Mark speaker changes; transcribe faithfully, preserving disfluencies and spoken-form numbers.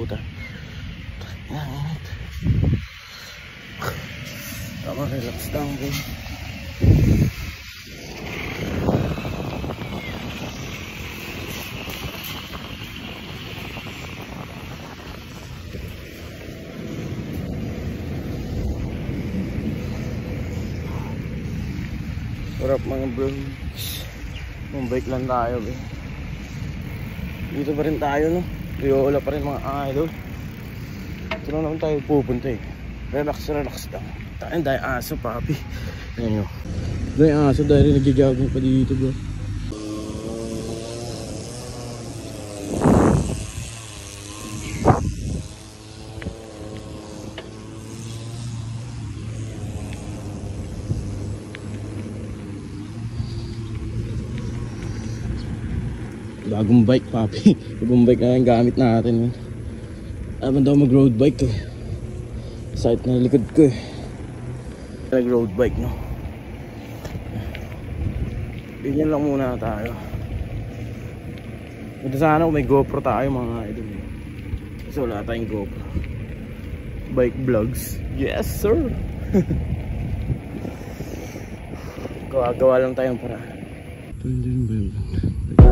Speaker 1: puta. Yan. Tama, relax lang bro. Sarap mga bros. Bike lang tayo bro. Dito pa rin tayo no. Iyola pa rin mga idol. Ito na naman tayo pupunta eh. Relax relax lang. Tayo dahil aso papi. Ayan nyo. Dahil aso dahil nag-jogging pa dito bro. Bagong bike papi. Bagong bike na yung gamit natin. Aman daw mag road bike eh. Site na likod ko eh. Nag road bike no. Ganyan lang muna tayo. Ito sana kung may GoPro tayo mga idol. Kasi wala tayong GoPro. Bike vlogs. Yes sir. Gawa-gawa lang tayong para. Ito hindi rin ba yun?